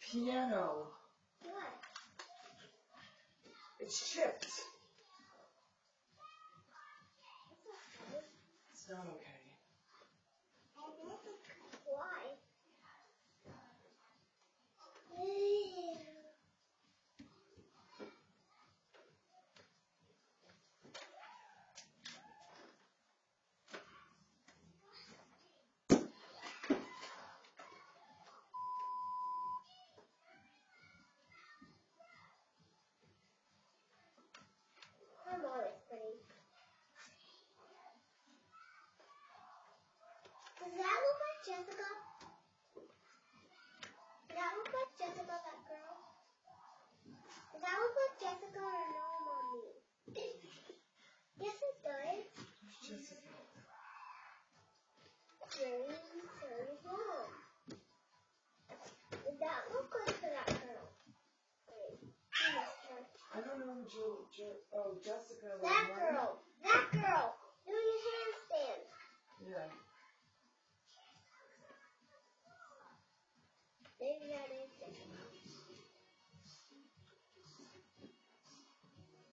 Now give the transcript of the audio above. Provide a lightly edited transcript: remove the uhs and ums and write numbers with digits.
Piano. What? It's chipped. It's not okay. Why? I'm always pretty. Does that look like Jessica? Does that look like Jessica, that girl? Does that look like Jessica or no, Mommy? Yes, it does. Who's Jessica? Jerry's mom. Does that look like for that girl? Wait, I missed her. I don't know who Jessica. That girl. That girl. Doing a handstand. Yeah. Maybe that is Jessica.